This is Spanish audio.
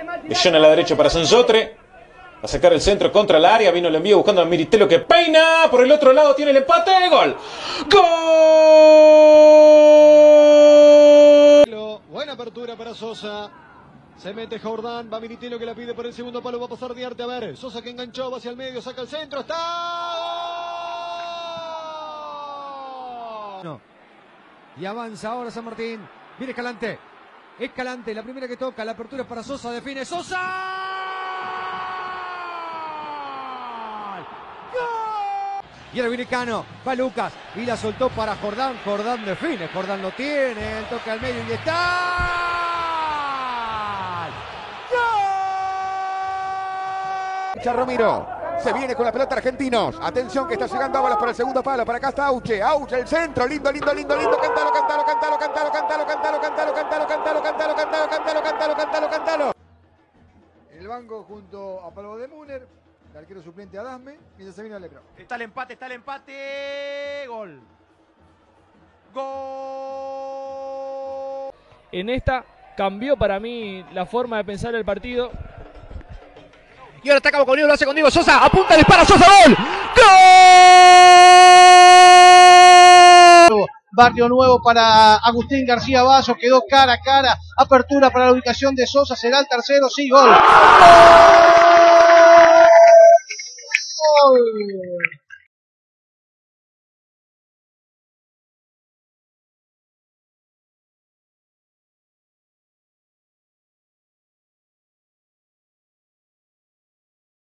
De John a la derecha para Sansotre. A sacar el centro contra el área. Vino el envío buscando a Miritelo que peina. Por el otro lado tiene el empate. ¡Gol! ¡Gol! Buena apertura para Sosa. Se mete Jordán. Va Miritelo que la pide por el segundo palo. Va a pasar Diarte. A ver. Sosa que enganchó. Va hacia el medio. Saca el centro. ¡Está! No. Y avanza ahora San Martín. Viene Escalante. Escalante, la primera que toca. La apertura es para Sosa. Define Sosa. ¡Gol! Y ahora viene Cano. Va Lucas. Y la soltó para Jordán. Jordán define. Jordán lo tiene. El toque al medio y está. Romero, se viene con la pelota Argentinos. Atención que está llegando Ábalos para el segundo palo. Para acá está Auche. Auche, el centro. Lindo. Cántalo. En el banco junto a Pablo de Müller, el arquero suplente Adasme, mientras se viene el Lebron. Está el empate. Gol. Gol. En esta cambió para mí la forma de pensar el partido. Y ahora está Cabo con Diego, lo hace con Diego Sosa. Apunta, dispara Sosa. ¡Gol! ¡Gol! Barrio nuevo para Agustín García Basso. Quedó cara a cara. Apertura para la ubicación de Sosa. Será el tercero. Sí, gol. ¡Gol!